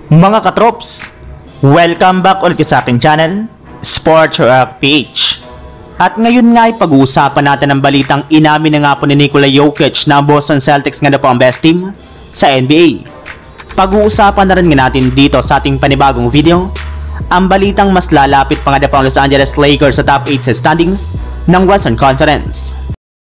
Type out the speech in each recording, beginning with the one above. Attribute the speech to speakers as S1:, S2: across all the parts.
S1: Mga katrops, welcome back ulit sa aking channel, Sports React PH. At ngayon nga ay pag-uusapan natin ang balitang inamin na nga po ni Nikola Jokic na ang Boston Celtics nga na po ang best team sa NBA. Pag-uusapan na rin nga natin dito sa ating panibagong video, ang balitang mas lalapit pa nga na po ang Los Angeles Lakers sa top 8 sa standings ng Western Conference.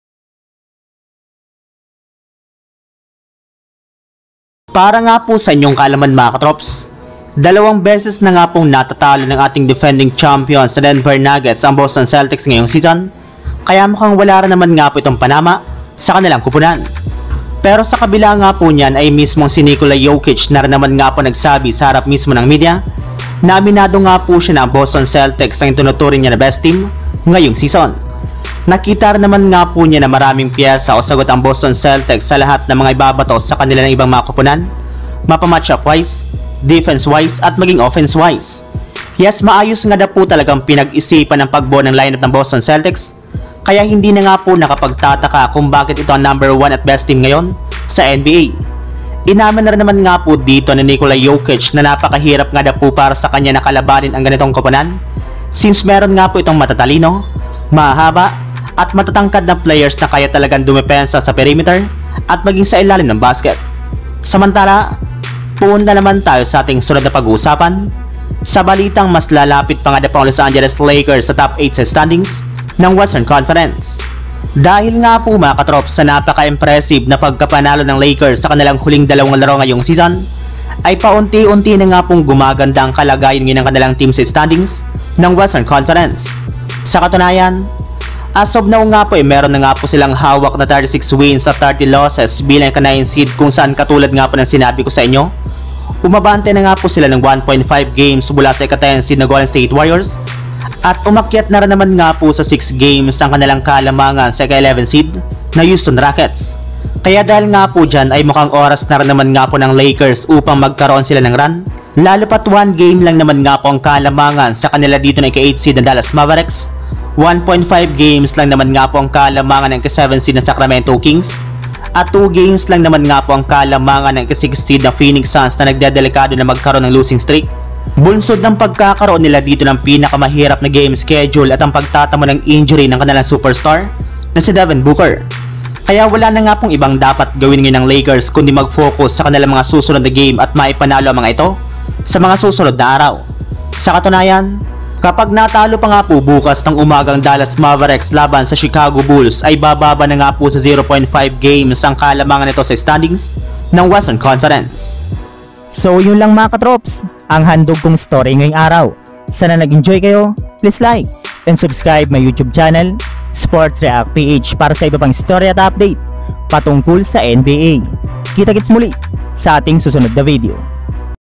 S1: Para nga po sa inyong kaalaman mga katrops, 2 beses na nga pong natatalo ng ating defending champions sa Denver Nuggets ang Boston Celtics ngayong season, kaya mukhang wala rin naman nga po itong panama sa kanilang kupunan. Pero sa kabila nga po niyan ay mismong si Nikola Jokic na rin naman nga po nagsabi sa harap mismo ng media na aminado nga po siya na ang Boston Celtics ang tinuturing niya na best team ngayong season. Nakita rin naman nga po niya na maraming piyesa o sagot ang Boston Celtics sa lahat ng mga ibabato sa kanila ng ibang mga kupunan, mapa-matchup wise, defense wise at maging offense wise. Yes, maayos nga na po talagang pinag-isipan ng pagbuo ng lineup ng Boston Celtics, kaya hindi na nga po nakapagtataka kung bakit ito ang number 1 at best team ngayon sa NBA. Inamin na rin naman nga po dito ni Nikola Jokic na napakahirap nga na po para sa kanya na kalabanin ang ganitong kupunan, since meron nga po itong matatalino, mahaba, at matatangkad na players na kaya talagang dumepensa sa perimeter at maging sa ilalim ng basket. Samantala, punta naman tayo sa ating sunod na pag-uusapan sa balitang mas lalapit pa nga na po ang Los Angeles Lakers sa top 8 sa standings ng Western Conference. Dahil nga po mga katrops sa napaka-impressive na pagkapanalo ng Lakers sa kanilang huling 2 laro ngayong season, ay paunti-unti na nga pong gumaganda ang kalagayan ng kanilang team sa standings ng Western Conference. Sa katunayan, as of now nga po meron na nga po silang hawak na 36 wins at 30 losses bilang ka-9 seed, kung saan katulad nga po ng sinabi ko sa inyo, umabante na nga po sila ng 1.5 games mula sa ika-10 seed na Golden State Warriors at umakyat na rin naman nga po sa 6 games ang kanilang kalamangan sa ika-11 seed na Houston Rockets. Kaya dahil nga po dyan ay mukhang oras na rin naman nga po ng Lakers upang magkaroon sila ng run, lalo pat 1 game lang naman nga po ang kalamangan sa kanila dito na ika-8 seed na Dallas Mavericks, 1.5 games lang naman nga po ang kalamangan ng ika-7 seed na Sacramento Kings, at 2 games lang naman nga po ang kalamangan ng ika-6 seed na Phoenix Suns na nagdedelikado na magkaroon ng losing streak. Bunsod ng pagkakaroon nila dito ng pinakamahirap na game schedule at ang pagtatamo ng injury ng kanilang superstar na si Devin Booker. Kaya wala na nga pong ibang dapat gawin ngayon ng Lakers kundi mag-focus sa kanilang mga susunod na game at maipanalo ang mga ito sa mga susunod na araw. Sa katunayan, kapag natalo pa nga po bukas ng umagang Dallas Mavericks laban sa Chicago Bulls ay bababa na nga po sa 0.5 games ang kalamangan nito sa standings ng Western Conference.
S2: So yun lang mga katrops, ang handog kong story ngayong araw. Sana nag-enjoy kayo, please like and subscribe my YouTube channel, Sports React PH, para sa iba pang story at update patungkol sa NBA. Kita-kits muli sa ating susunod na video.